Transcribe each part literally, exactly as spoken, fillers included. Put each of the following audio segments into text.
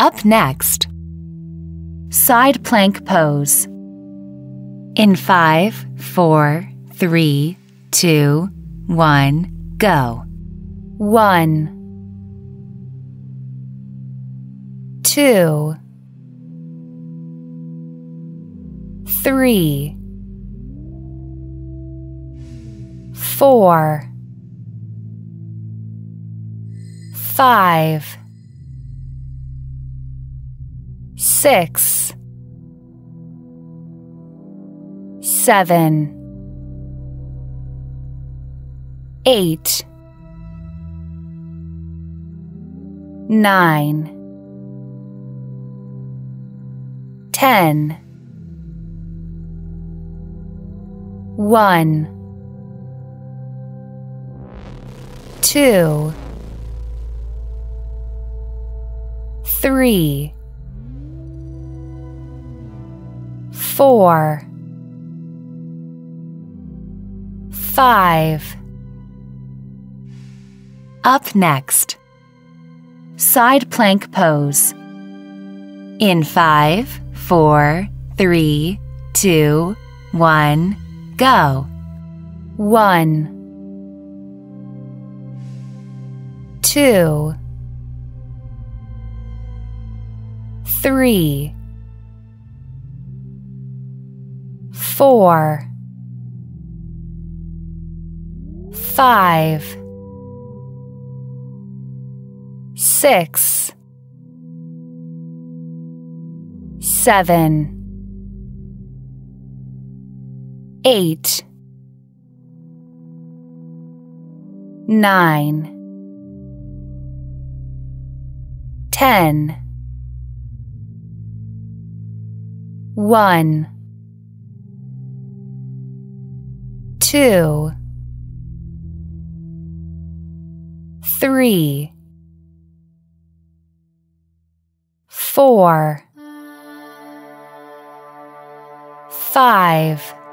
Up next, side plank pose. In five, four, three, two, one, go. One, two, three, four, five, six, seven, eight, nine, ten, one, two, three, four, five. Up next, side plank pose. In five, four, three, two, one, go. One, two, three, four, five, six, seven, eight, nine, ten, one, two, three, four, five.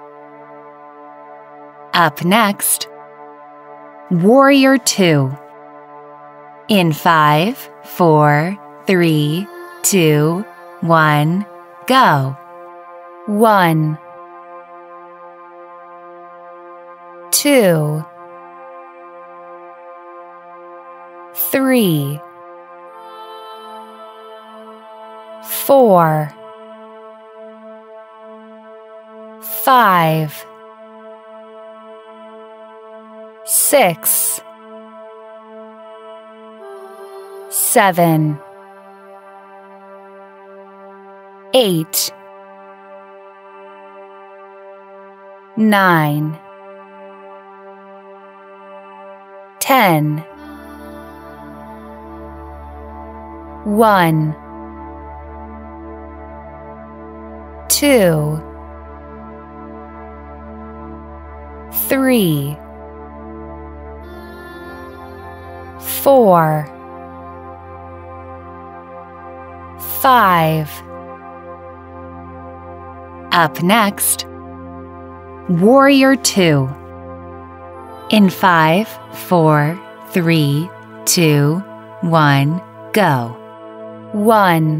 Up next, Warrior Two. In five, four, three, two, one, go. One, two, three, four, five, six, seven, eight, nine, ten, one, two, three, four, five. Up next, Warrior Two. In five, four, three, two, one, go. One,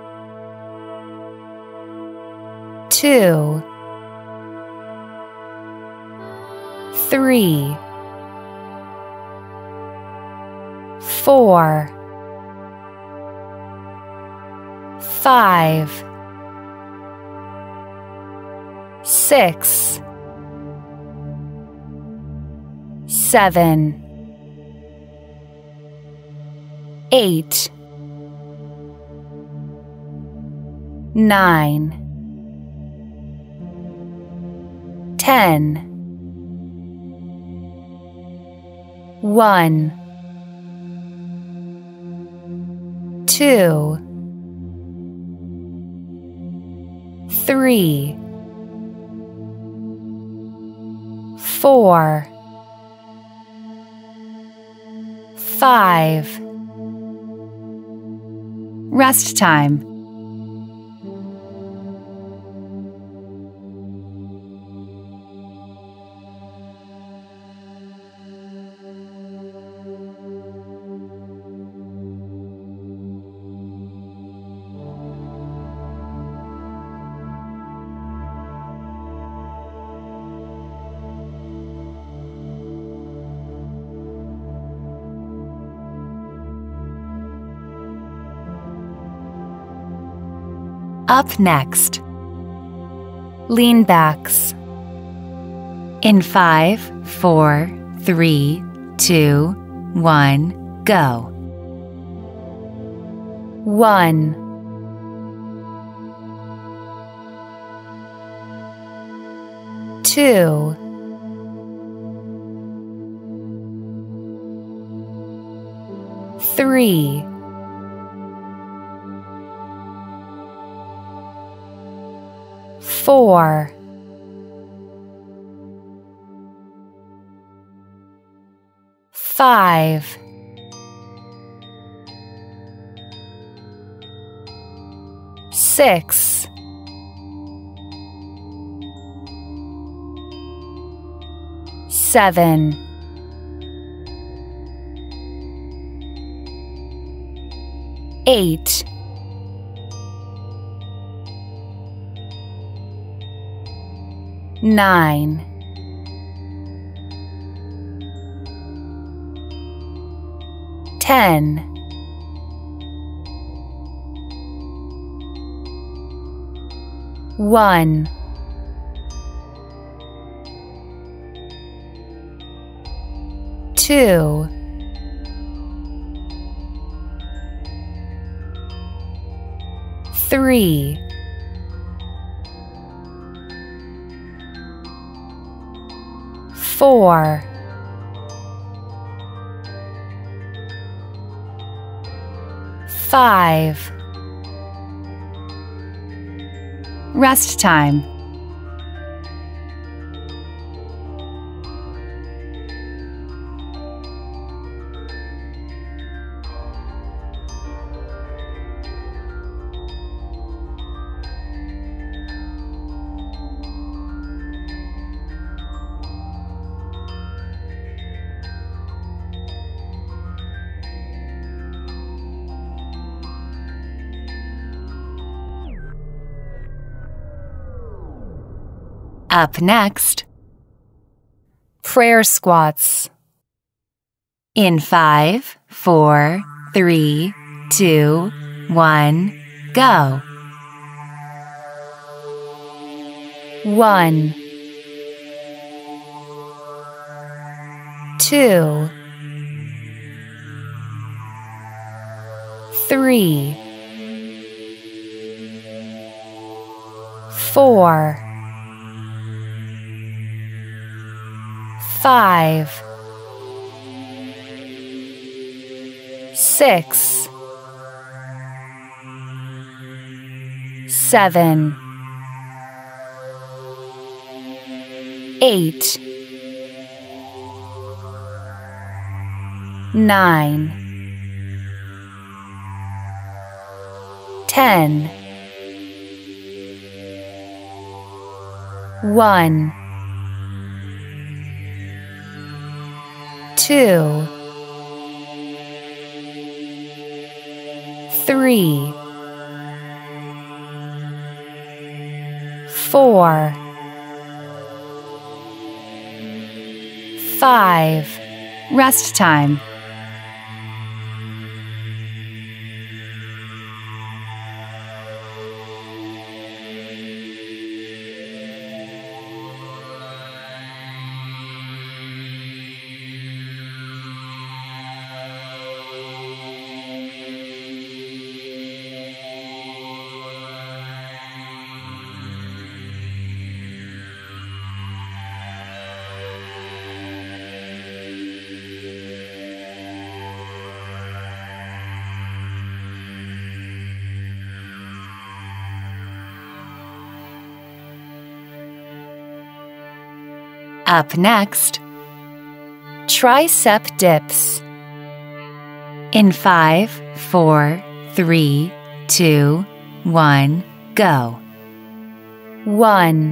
two, three, four, five, six, seven, eight, nine, ten, one, two, three, four, five. Rest time. Up next, lean backs. In five, four, three, two, one, go. One, two, three, four, five, six, seven, eight, nine, ten, one, two, three, four, five. Rest time. Up next, prayer squats. In five, four, three, two, one, go. One, two, three, four, five, six, seven, eight, nine, ten, one, two, three, four, five. Rest time. Up next, tricep dips. In five, four, three, two, one, go. One,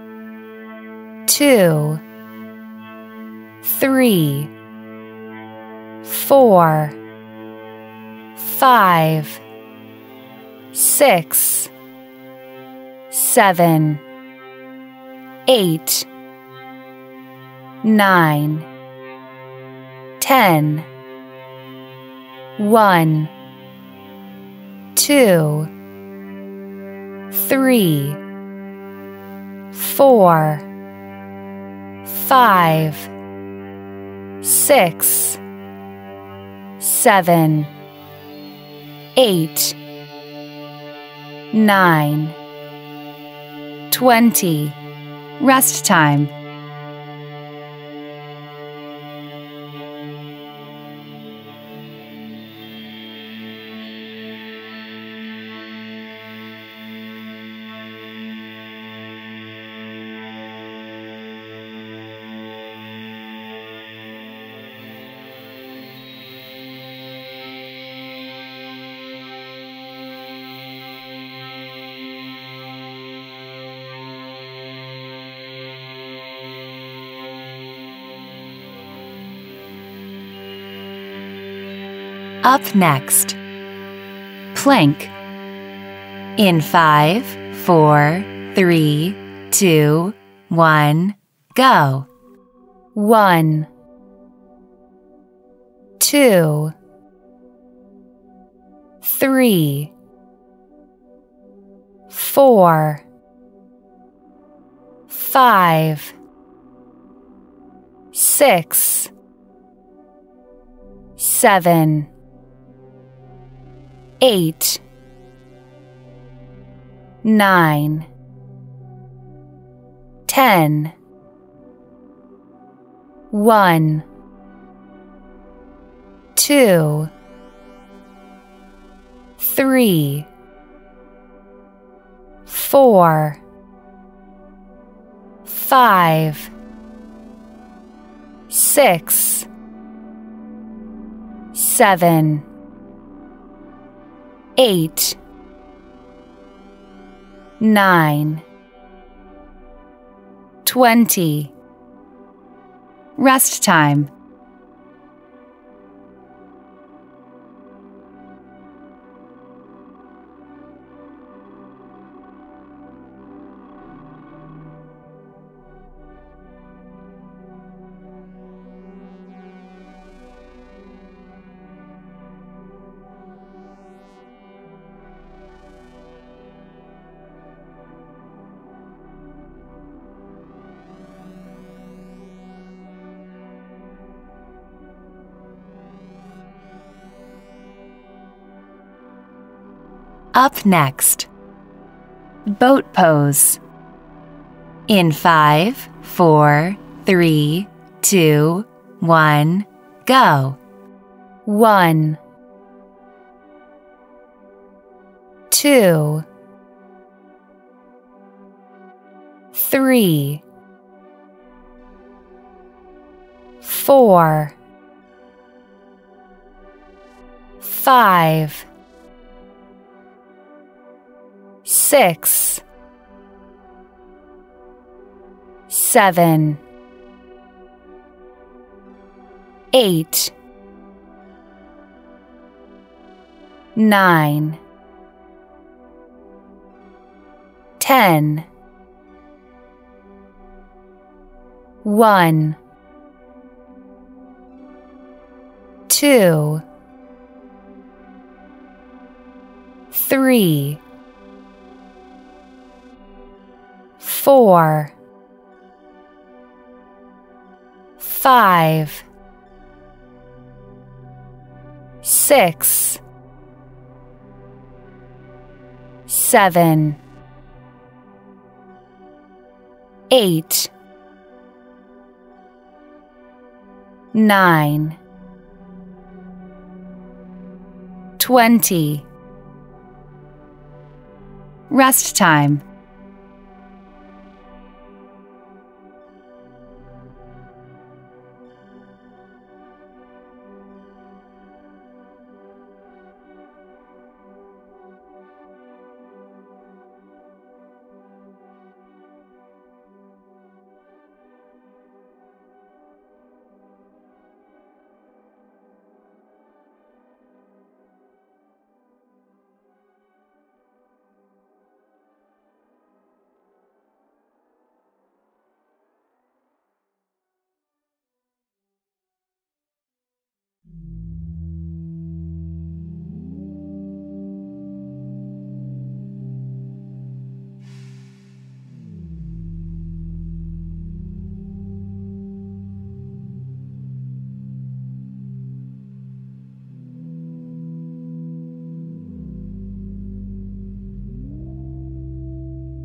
two, three, four, five, six, seven, eight, nine, ten, one, two, three, four, five, six, seven, eight, nine, twenty. Rest time. Up next, plank. In five, four, three, two, one, go. One, two, three, four, five, six, seven, eight, nine, ten. One, two, three, four, five, six, seven, eight, nine, twenty. Rest time. Up next, boat pose. In five, four, three, two, one, go. One, two, three, four, five, six, seven, eight, nine, ten. One, two, three, four, five, six, seven, eight, nine, twenty. Rest time.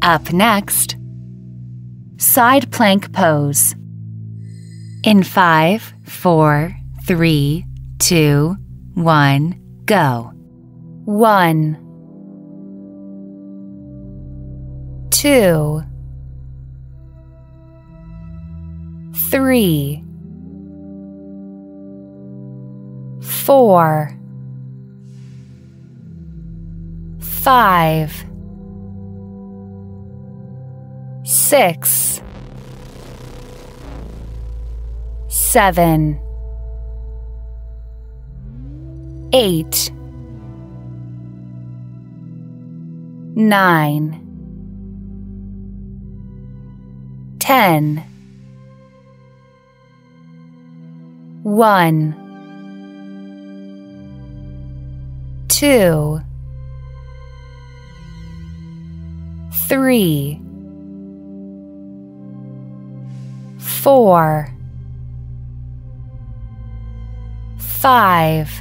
Up next, side plank pose. In five, four, three, two, one, go. One, two, three, four, five, six, seven, eight, nine, ten, one, two, three, four, five.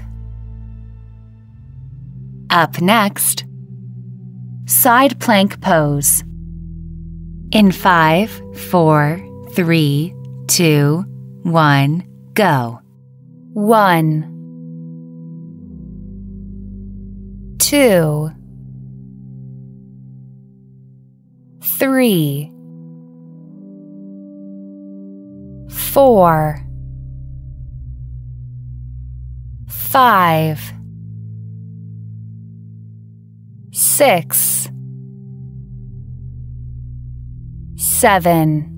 Up next, side plank pose. In five, four, three, two, one, go. One, two, three, four, five, six, seven,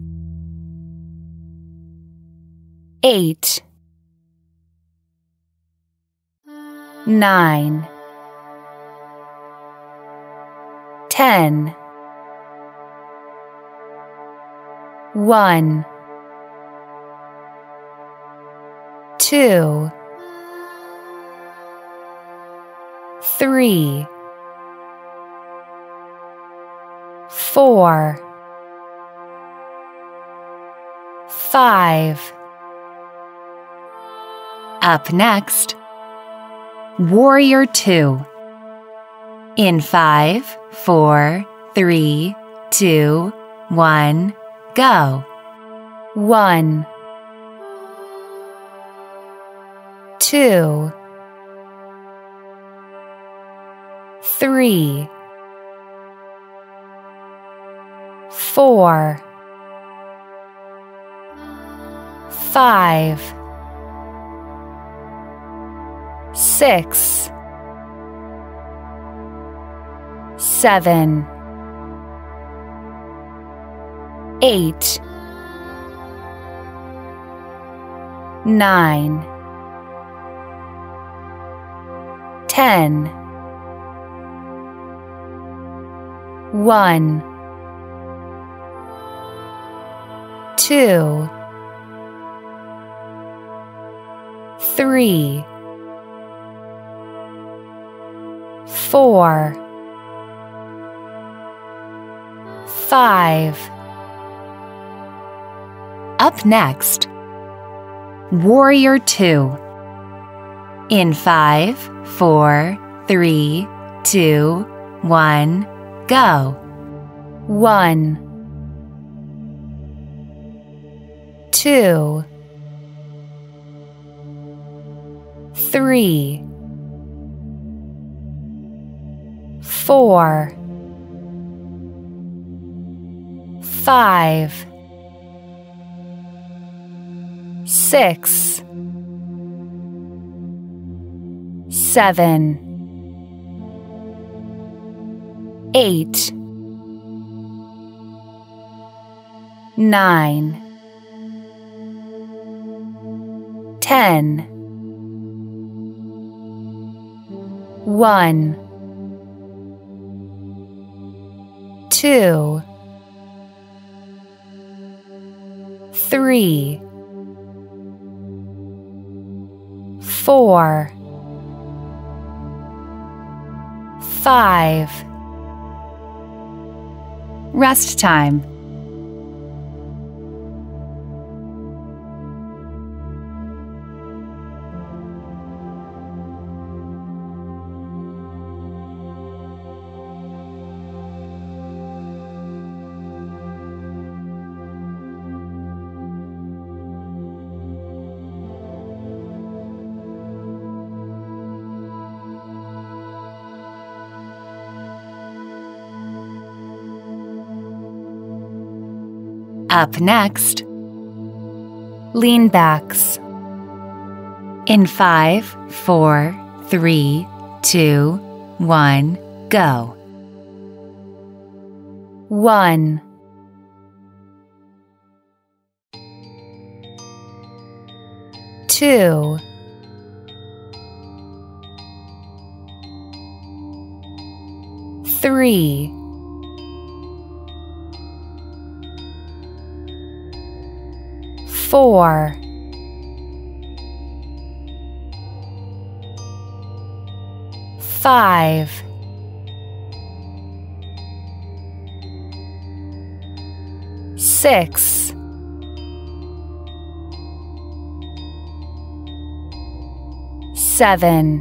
eight, nine, ten, one, two, three, four, five. Up next, Warrior Two. In five, four, three, two, one, go. One, two, three, four, five, six, seven, eight, nine, ten, one, two, three, four, five. Up next, Warrior Two. In five, four, three, two, one, go. One, two, three, four, five, six, seven, eight, nine, ten, one, two, three, four, five. Rest time. Up next, lean backs. In five, four, three, two, one, go. One, two, three, four, five, six, seven,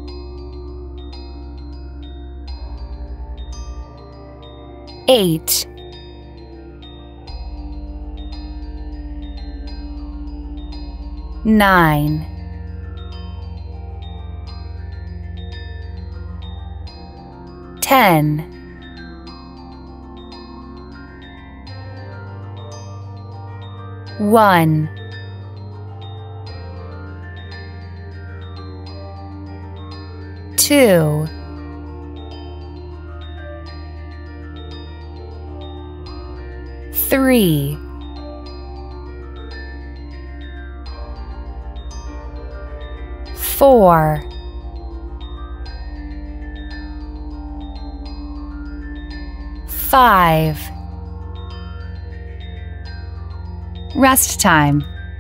eight, nine, ten, one, two, three, four, five. Rest time.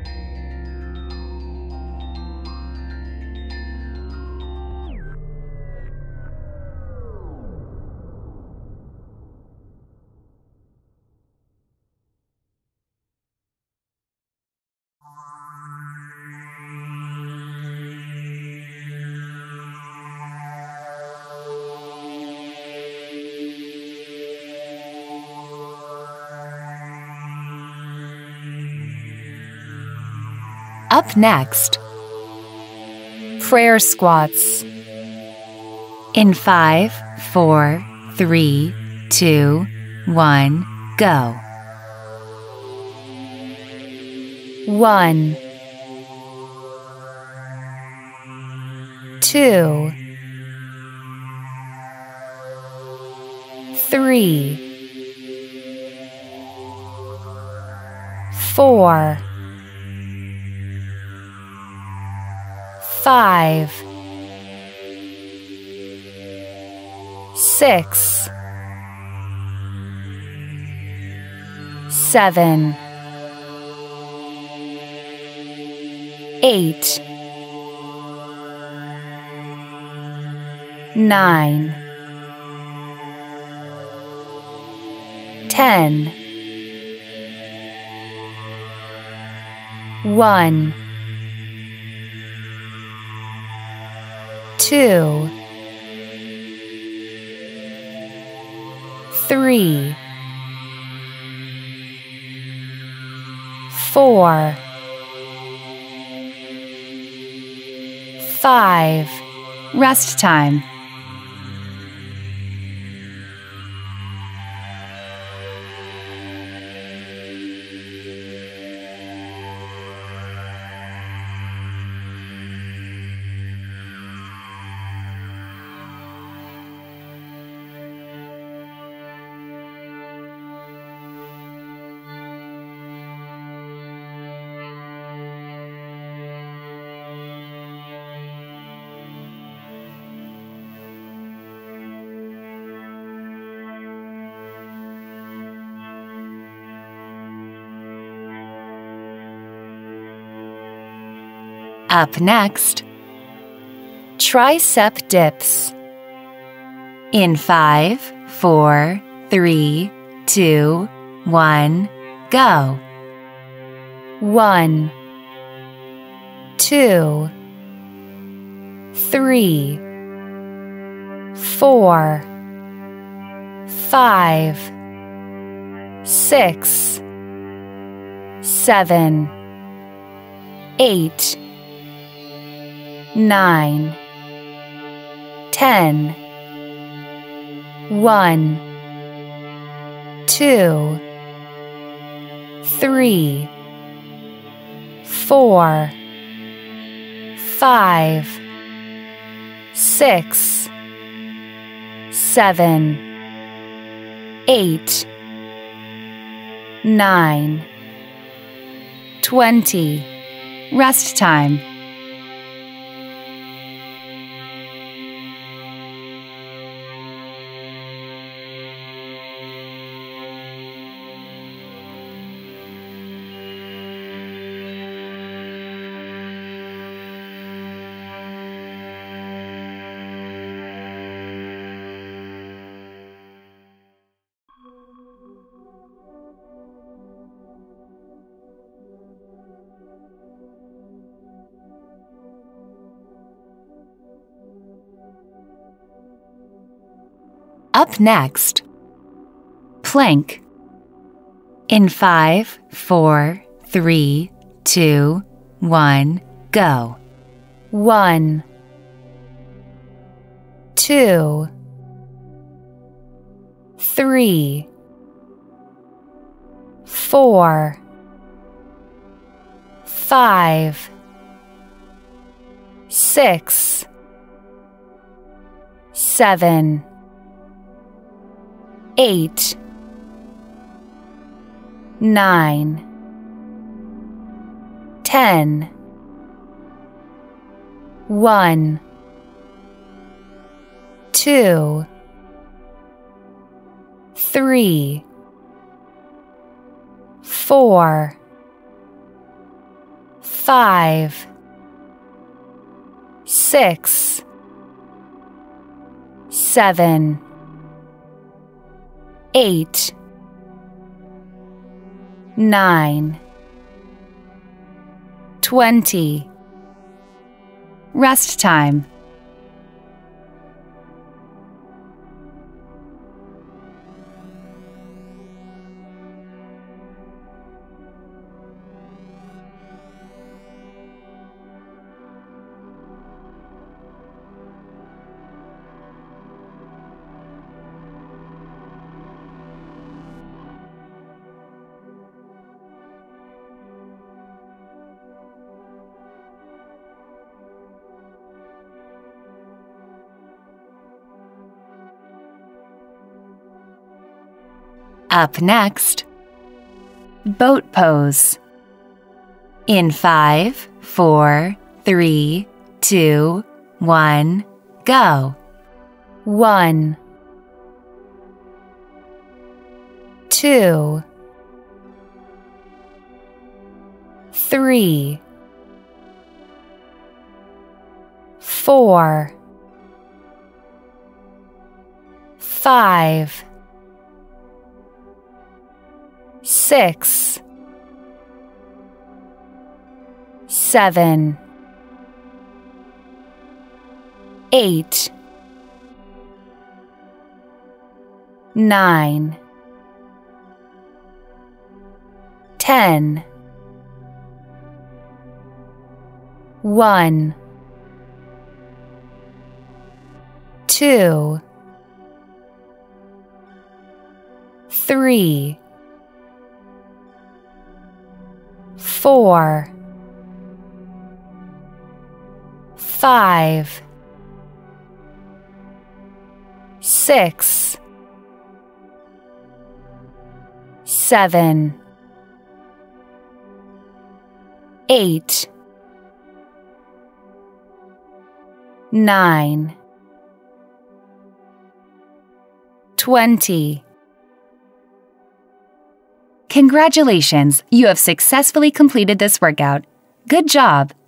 Up next, prayer squats. In five, four, three, two, one, go. One, two, three, four, five, six, seven, eight, nine, ten, one, two, three, four, five. Rest time. Up next, tricep dips. In five, four, three, two, one, go. One, two, three, four, five, six, seven, eight, nine, ten, one, two, three, four, five, six, seven, eight, nine, twenty. Rest time. Up next, plank. In five, four, three, two, one, go. One, two, three, four, five, six, seven, eight, nine, ten. One, two, three, four, five, six, seven, eight, nine, twenty. Rest time. Up next, boat pose. In five, four, three, two, one, go. One, two, three, four, five, six, seven, eight, nine, ten. One, two, three, four, five, six, seven, eight, nine, twenty. Congratulations, you have successfully completed this workout. Good job!